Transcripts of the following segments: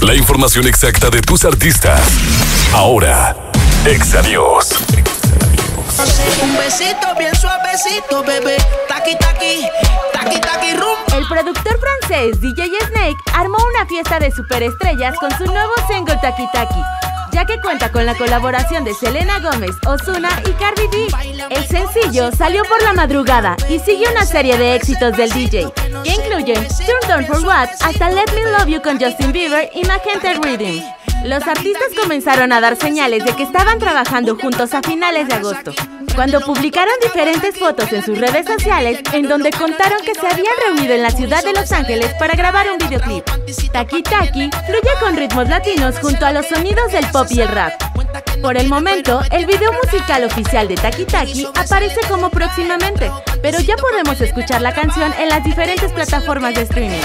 La información exacta de tus artistas. Ahora, Exa News. Un besito bien suavecito, bebé. Taqui, taqui, taqui, taqui, rum. El productor francés DJ Snake armó una fiesta de superestrellas con su nuevo single Taqui Taqui, ya que cuenta con la colaboración de Selena Gómez, Ozuna y Cardi B. El sencillo salió por la madrugada y sigue una serie de éxitos del DJ, que incluyen Turn Down for What hasta Let Me Love You con Justin Bieber y Magenta Rhythm. Los artistas comenzaron a dar señales de que estaban trabajando juntos a finales de agosto, cuando publicaron diferentes fotos en sus redes sociales en donde contaron que se habían reunido en la ciudad de Los Ángeles para grabar un videoclip. Taqui Taqui fluye con ritmos latinos junto a los sonidos del pop y el rap. Por el momento, el video musical oficial de Taqui Taqui aparece como próximamente, pero ya podemos escuchar la canción en las diferentes plataformas de streaming.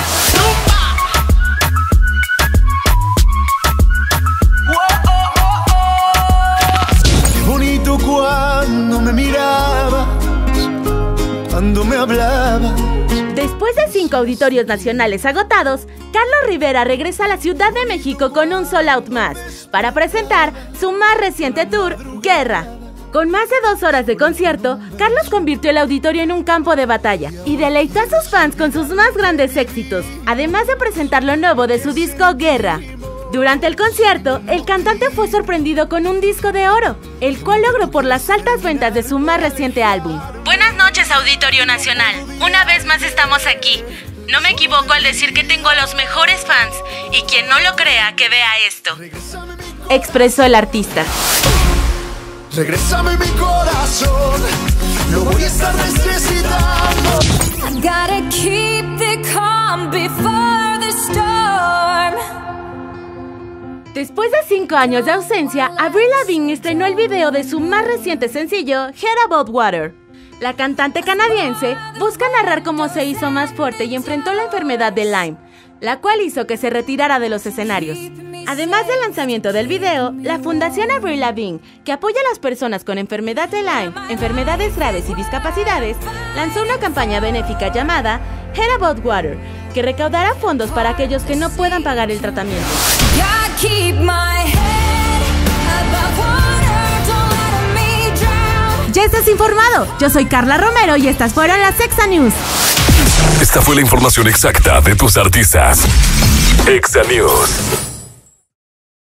Cuando me mirabas, cuando me hablabas. Después de 5 auditorios nacionales agotados, Carlos Rivera regresa a la Ciudad de México con un sold out más, para presentar su más reciente tour, Guerra. Con más de 2 horas de concierto, Carlos convirtió el auditorio en un campo de batalla y deleitó a sus fans con sus más grandes éxitos, además de presentar lo nuevo de su disco Guerra. Durante el concierto, el cantante fue sorprendido con un disco de oro, el cual logró por las altas ventas de su más reciente álbum. Buenas noches, Auditorio Nacional. Una vez más estamos aquí. No me equivoco al decir que tengo a los mejores fans, y quien no lo crea, que vea esto, expresó el artista. Regrésame mi corazón, lo voy a estar necesitando. I gotta keep the calm before the storm. Después de 5 años de ausencia, Avril Lavigne estrenó el video de su más reciente sencillo, Head Above Water. La cantante canadiense busca narrar cómo se hizo más fuerte y enfrentó la enfermedad de Lyme, la cual hizo que se retirara de los escenarios. Además del lanzamiento del video, la Fundación Avril Lavigne, que apoya a las personas con enfermedad de Lyme, enfermedades graves y discapacidades, lanzó una campaña benéfica llamada Head Above Water, que recaudará fondos para aquellos que no puedan pagar el tratamiento. Ya estás informado. Yo soy Carla Romero y estas fueron las Exa News. Esta fue la información exacta de tus artistas. Exa News.